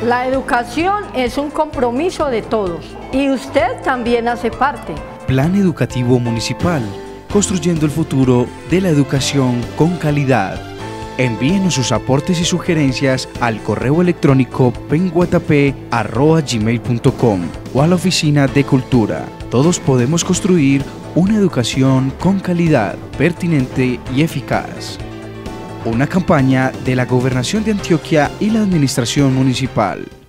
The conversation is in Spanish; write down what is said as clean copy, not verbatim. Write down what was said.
La educación es un compromiso de todos y usted también hace parte. Plan Educativo Municipal, construyendo el futuro de la educación con calidad. Envíenos sus aportes y sugerencias al correo electrónico penguatapé@gmail.com o a la Oficina de Cultura. Todos podemos construir una educación con calidad, pertinente y eficaz. Una campaña de la Gobernación de Antioquia y la Administración Municipal.